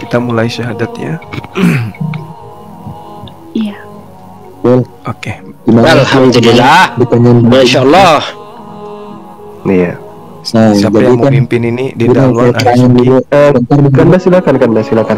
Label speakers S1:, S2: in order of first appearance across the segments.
S1: kita mulai syahadatnya.
S2: Iya.
S1: Oke.
S3: Alhamdulillah. Masya Allah.
S1: Iya.
S4: Nah,
S1: Siapa
S4: jadi
S1: yang mau
S4: kan
S1: pimpin ini di
S4: kita
S1: Dalwan
S4: tanya dulu.
S5: Kanda silakan.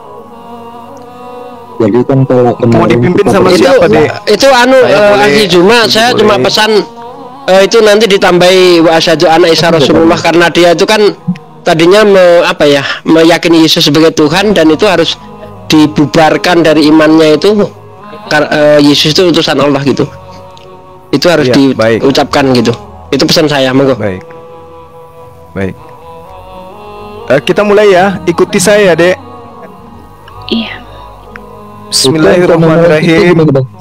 S4: Jadi kan kalau
S1: Mau dipimpin sama
S3: Itu
S1: siapa deh?
S3: itu anu Aki Juma, saya cuma
S1: boleh.
S3: pesan itu nanti ditambahi wa asyhadu anna Isa Rasulullah, karena dia itu kan tadinya meyakini Yesus sebagai Tuhan, dan itu harus dibubarkan dari imannya itu. Yesus itu utusan Allah gitu. Itu harus
S1: Ya, baik.
S3: diucapkan gitu. Itu pesan saya, monggo.
S1: Baik. Kita mulai ya. Ikuti saya, Dek.
S2: Iya.
S1: Bismillahirrahmanirrahim.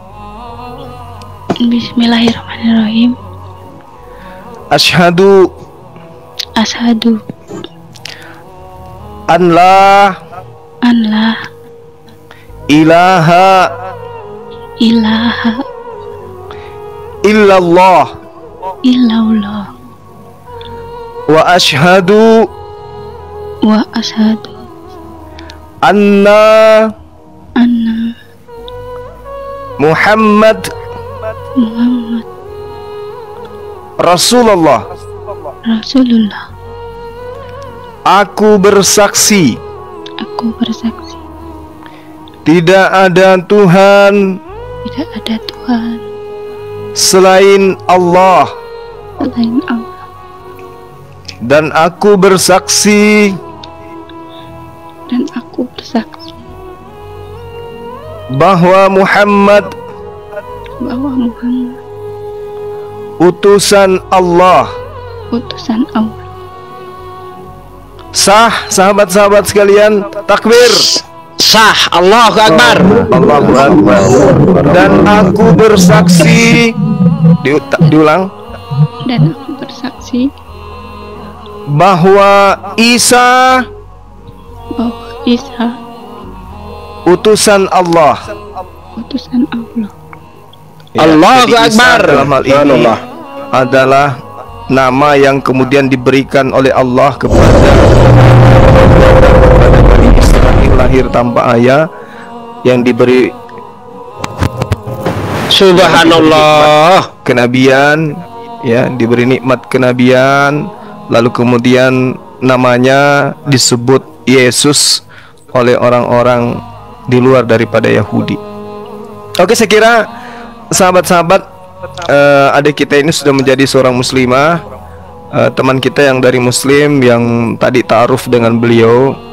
S2: Bismillahirrahmanirrahim.
S1: Asyhadu
S2: Asyhadu
S1: an la
S2: an la
S1: ilaha
S2: ilaha
S1: illallah
S2: illallah
S1: wa asyhadu
S2: wa asyhadu
S1: anna
S2: anna
S1: Muhammad
S2: Muhammad
S1: Rasulullah.
S2: Rasulullah.
S1: Aku bersaksi
S2: Aku bersaksi
S1: tidak ada Tuhan
S2: tidak ada Tuhan
S1: selain Allah,
S2: selain Allah,
S1: dan aku bersaksi bahwa Muhammad utusan Allah. Sah, sahabat-sahabat sekalian, takbir.
S3: Sah, Allahu Akbar.
S1: Allahu Akbar. Dan aku bersaksi, diulang.
S2: Dan aku bersaksi
S1: bahwa Isa utusan Allah. Ya,
S3: Allahu
S1: jadi Isa
S3: Akbar.
S1: dalam hal ini adalah nama yang kemudian diberikan oleh Allah kepada Bani Israel lahir tanpa ayah, yang diberi
S3: Subhanallah
S1: kenabian, ya, diberi nikmat kenabian, lalu kemudian namanya disebut Yesus oleh orang-orang di luar daripada Yahudi. Oke, saya kira sahabat-sahabat, adik kita ini sudah menjadi seorang muslimah. Teman kita yang dari muslim yang tadi ta'aruf dengan beliau